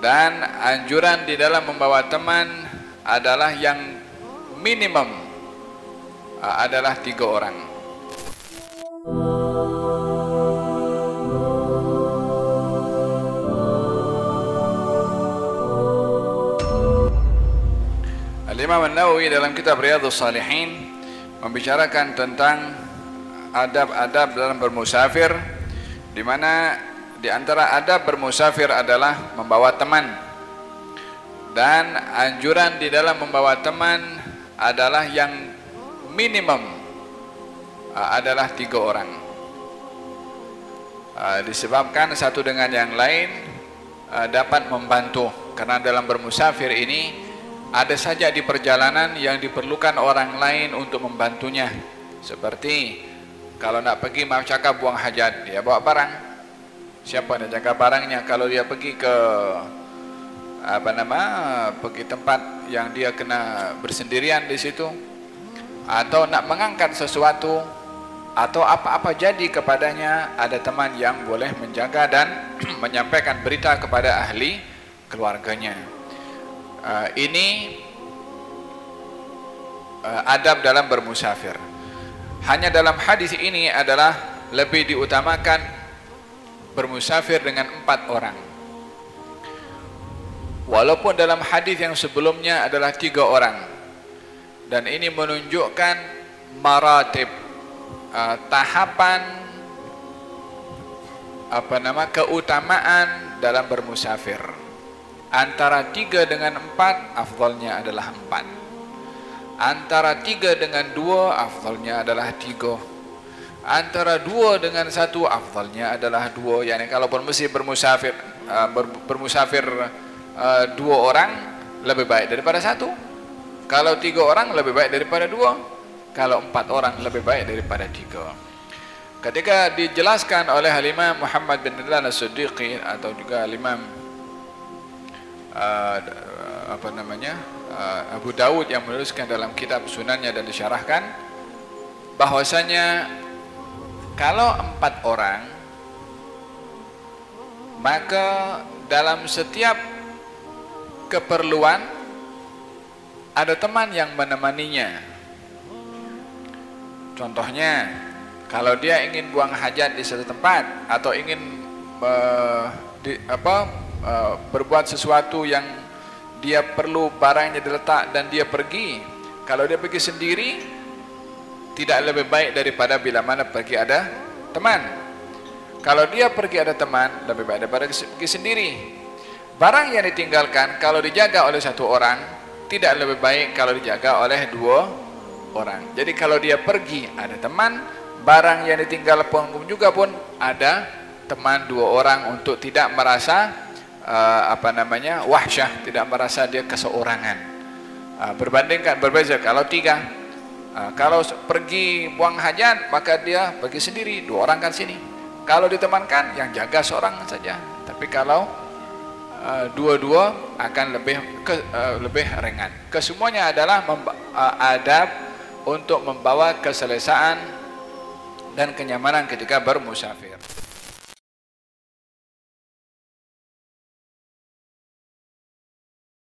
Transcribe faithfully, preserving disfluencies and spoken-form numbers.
Dan anjuran di dalam membawa teman adalah yang minimum adalah tiga orang. Al-Imam An-Nawawi dalam kitab Riyadhus Shalihin membicarakan tentang adab-adab dalam bermusafir, di mana di antara adab bermusafir adalah membawa teman. Dan anjuran di dalam membawa teman adalah yang minimum adalah tiga orang. Disebabkan satu dengan yang lain dapat membantu, karena dalam bermusafir ini ada saja di perjalanan yang diperlukan orang lain untuk membantunya. Seperti kalau nak pergi mau cakap buang hajat, dia bawa barang. Siapa nak jaga barangnya? Kalau dia pergi ke apa nama, pergi tempat yang dia kena bersendirian di situ, atau nak mengangkat sesuatu, atau apa-apa jadi kepadanya, ada teman yang boleh menjaga dan menyampaikan berita kepada ahli keluarganya. Uh, ini uh, adab dalam bermusafir. Hanya dalam hadis ini adalah lebih diutamakan bermusafir dengan empat orang. Walaupun dalam hadis yang sebelumnya adalah tiga orang. Dan ini menunjukkan maratib, uh, tahapan apa nama keutamaan dalam bermusafir. Antara tiga dengan empat, afdalnya adalah empat. Antara tiga dengan dua, afdalnya adalah tiga. Antara dua dengan satu, afdalnya adalah dua. Yani kalau mesti bermusafir, uh, ber, bermusafir uh, dua orang, lebih baik daripada satu. Kalau tiga orang, lebih baik daripada dua. Kalau empat orang, lebih baik daripada tiga. Ketika dijelaskan oleh Al-Imam Muhammad bin Dahlan As-Siddiqi atau juga Al-Imam Uh, apa namanya uh, Abu Dawud yang menuliskan dalam kitab sunannya dan disyarahkan bahwasanya kalau empat orang, maka dalam setiap keperluan ada teman yang menemaninya. Contohnya, kalau dia ingin buang hajat di satu tempat atau ingin uh, di, apa Uh, berbuat sesuatu yang dia perlu barangnya diletak dan dia pergi. Kalau dia pergi sendiri, tidak lebih baik daripada bila mana pergi ada teman. Kalau dia pergi ada teman, lebih baik daripada pergi sendiri. Barang yang ditinggalkan kalau dijaga oleh satu orang, tidak lebih baik kalau dijaga oleh dua orang. Jadi kalau dia pergi ada teman, barang yang ditinggal pun juga pun ada teman dua orang, untuk tidak merasa Uh, apa namanya wahsyah, tidak merasa dia keseorangan. Uh, berbandingkan berbeza kalau tiga, uh, kalau pergi buang hajat maka dia pergi sendiri, dua orang kan sini. Kalau ditemankan yang jaga seorang saja. Tapi kalau uh, dua-dua akan lebih ke, uh, lebih ringan. Kesemuanya adalah uh, adab untuk membawa keselesaan dan kenyamanan ketika bermusafir.